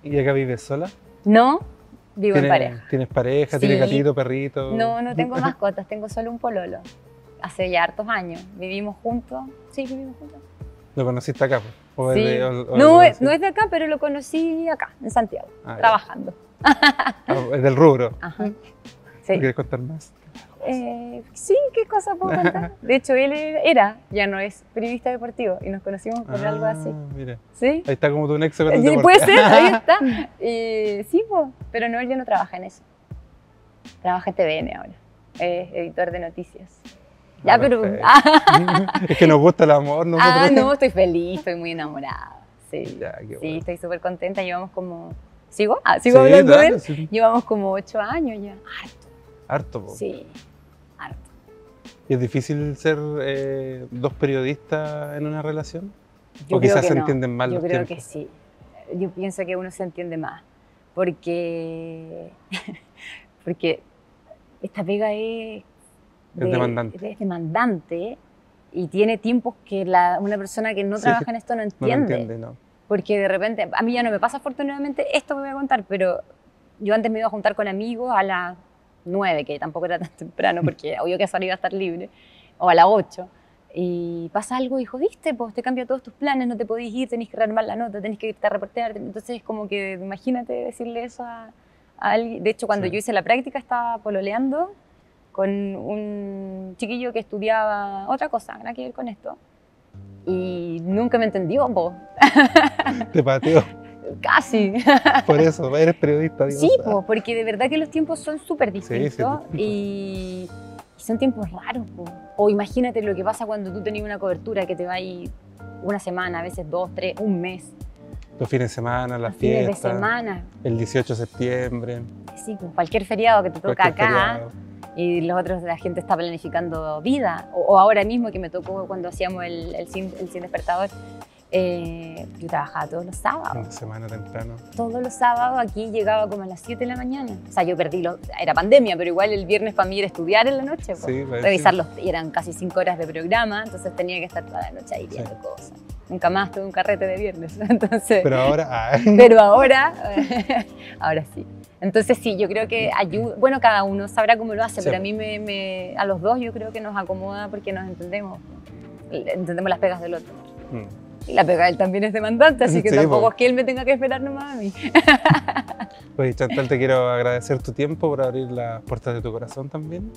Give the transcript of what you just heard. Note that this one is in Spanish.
¿Y acá vives sola? No, vivo en pareja. ¿Tienes pareja? Sí. ¿Tienes gatito, perrito? No tengo mascotas, tengo solo un pololo. Hace ya hartos años. Vivimos juntos. Sí, vivimos juntos. ¿Lo conociste acá? ¿O Sí. es No es de acá, pero lo conocí acá, en Santiago, trabajando. Es del rubro. Ajá. Sí. ¿Quieres contar más? Sí, ¿qué cosa puedo contar? De hecho, él ya no es periodista deportivo y nos conocimos por algo así. Mira. ¿Sí? Ahí está como tu nexo con el deporte. Puede ser, ahí está. Sí, pues, pero no, él ya no trabaja en eso. Trabaja en TVN ahora, es editor de noticias. Ya, pero... Es que nos gusta el amor nosotros. No, estoy feliz, estoy muy enamorada. Sí, ya, qué bueno. Sí, estoy súper contenta, llevamos como... ¿Sigo? ¿Sigo hablando de él? Sí. Llevamos como 8 años ya. Harto, po. Sí, harto. ¿Y es difícil ser dos periodistas en una relación? Yo ¿O quizás se no. entienden mal los tiempos? Yo creo que sí. Yo pienso que uno se entiende más. Porque esta pega es demandante. Es demandante y tiene tiempos que una persona que no trabaja en esto no entiende. No lo entiende, no. Porque de repente, a mí ya no me pasa afortunadamente esto que voy a contar, pero yo antes me iba a juntar con amigos a las 9, que tampoco era tan temprano, porque obvio que a esa hora iba a estar libre, o a las 8, y pasa algo y jodiste, pues te cambia todos tus planes, no te podés ir, tenés que rearmar la nota, tenés que irte a reportear, entonces es como que imagínate decirle eso a alguien. De hecho, cuando yo hice la práctica estaba pololeando con un chiquillo que estudiaba otra cosa, nada que ver con esto, y nunca me entendió, po. Te pateó. Casi. Por eso, eres periodista. Sí, po, porque de verdad que los tiempos son súper distintos, sí, y son tiempos raros, po. O imagínate lo que pasa cuando tú tenías una cobertura que te va a ir una semana, a veces 2, 3, un mes. Los fines de semana, las fines fiestas. de semana. El 18 de septiembre. Sí, pues cualquier feriado que te toca acá. Feriado. Y los otros, la gente está planificando vida. O ahora mismo que me tocó cuando hacíamos el Sin Despertador, yo trabajaba todos los sábados. Una semana temprano. Todos los sábados aquí llegaba como a las 7 de la mañana. O sea, yo perdí, era pandemia, pero igual el viernes para mí era estudiar en la noche. Sí, revisar y eran casi 5 horas de programa, entonces tenía que estar toda la noche ahí viendo cosas. Nunca más tuve un carrete de viernes, entonces... Pero ahora... ahora sí. Entonces sí, yo creo que ayuda, bueno, cada uno sabrá cómo lo hace, pero a mí a los dos yo creo que nos acomoda porque nos entendemos las pegas del otro. Y la pega de él también es demandante, así que tampoco es que él me tenga que esperar nomás a mí. Pues Chantal, te quiero agradecer tu tiempo por abrir las puertas de tu corazón también.